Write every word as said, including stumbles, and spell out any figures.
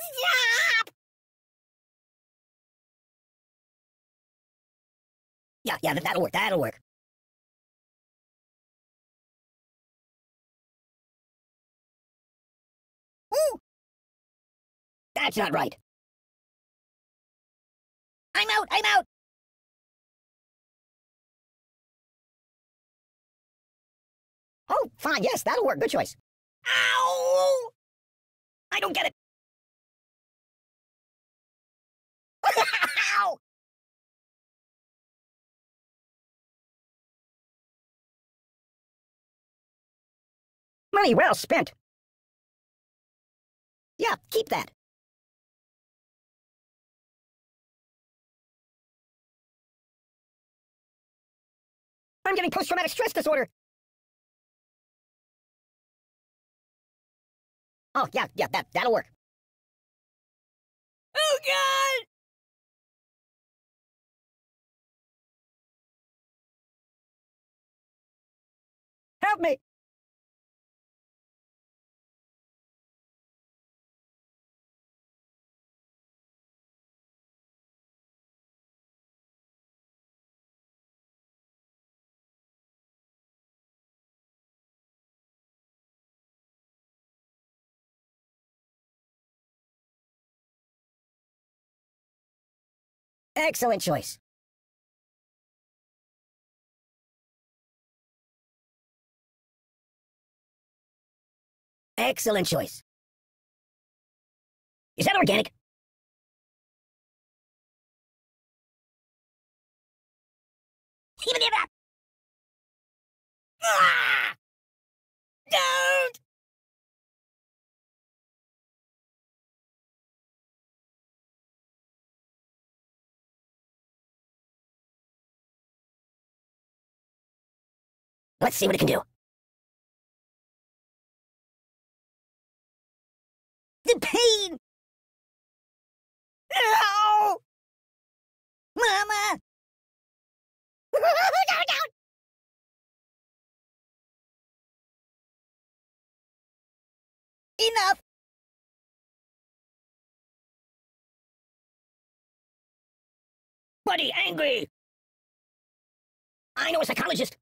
Stop! Yeah, yeah, that- that'll work, that'll work. Ooh! That's not right. I'm out, I'm out! Oh, fine, yes, that'll work, good choice. Ow! I don't get it. Ow! Money well spent. Yeah, keep that. I'm getting post-traumatic stress disorder. Oh, yeah, yeah, that, that'll work. Oh, God! Help me! Excellent choice. Excellent choice. Is that organic? Even if that. Ah! Don't! Let's see what it can do. The pain! Ow! Mama! No, no! Enough! Buddy, angry! I know a psychologist.